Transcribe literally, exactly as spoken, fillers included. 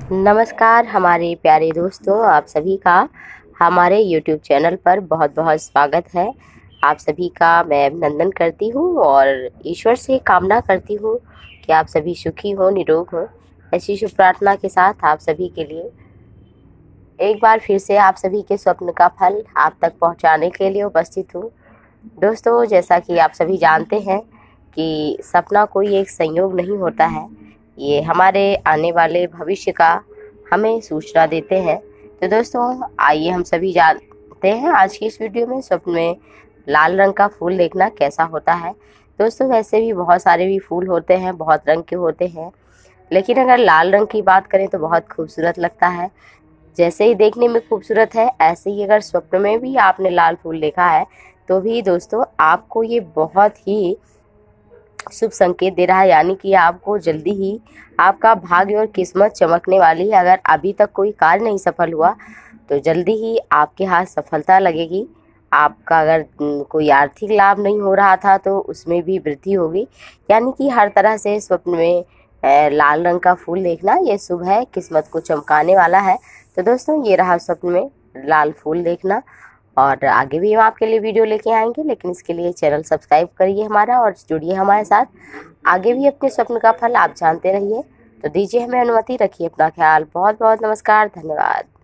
नमस्कार हमारे प्यारे दोस्तों, आप सभी का हमारे यूट्यूब चैनल पर बहुत बहुत स्वागत है। आप सभी का मैं अभिनंदन करती हूँ और ईश्वर से कामना करती हूँ कि आप सभी सुखी हो, निरोग हो। ऐसी शुभ प्रार्थना के साथ आप सभी के लिए एक बार फिर से आप सभी के स्वप्न का फल आप तक पहुँचाने के लिए उपस्थित हूँ। दोस्तों, जैसा कि आप सभी जानते हैं कि सपना कोई एक संयोग नहीं होता है, ये हमारे आने वाले भविष्य का हमें सूचना देते हैं। तो दोस्तों, आइए हम सभी जानते हैं आज की इस वीडियो में स्वप्न में लाल रंग का फूल देखना कैसा होता है। दोस्तों, वैसे भी बहुत सारे भी फूल होते हैं, बहुत रंग के होते हैं, लेकिन अगर लाल रंग की बात करें तो बहुत खूबसूरत लगता है। जैसे ही देखने में खूबसूरत है, ऐसे ही अगर स्वप्न में भी आपने लाल फूल देखा है तो भी दोस्तों आपको ये बहुत ही शुभ संकेत दे रहा है, यानी कि आपको जल्दी ही आपका भाग्य और किस्मत चमकने वाली है। अगर अभी तक कोई कार्य नहीं सफल हुआ तो जल्दी ही आपके हाथ सफलता लगेगी। आपका अगर कोई आर्थिक लाभ नहीं हो रहा था तो उसमें भी वृद्धि होगी, यानी कि हर तरह से स्वप्न में लाल रंग का फूल देखना ये शुभ है, किस्मत को चमकाने वाला है। तो दोस्तों, ये रहा स्वप्न में लाल फूल देखना, और आगे भी हम आपके लिए वीडियो लेके आएंगे, लेकिन इसके लिए चैनल सब्सक्राइब करिए हमारा और जुड़िए हमारे साथ। आगे भी अपने स्वप्न का फल आप जानते रहिए। तो दीजिए हमें अनुमति, रखिए अपना ख्याल। बहुत बहुत नमस्कार, धन्यवाद।